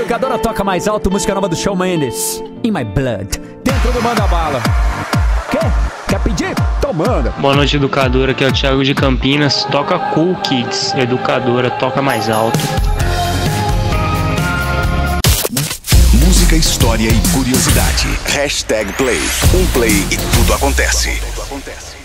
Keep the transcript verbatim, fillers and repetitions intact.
Educadora toca mais alto, música nova do Shawn Mendes, In My Blood. Dentro do Manda Bala. Quer? Quer pedir? Então manda. Boa noite, educadora, aqui é o Thiago de Campinas. Toca Cool Kids, educadora, toca mais alto. Música, história e curiosidade. Hashtag Play. Um play e tudo acontece. Tudo acontece.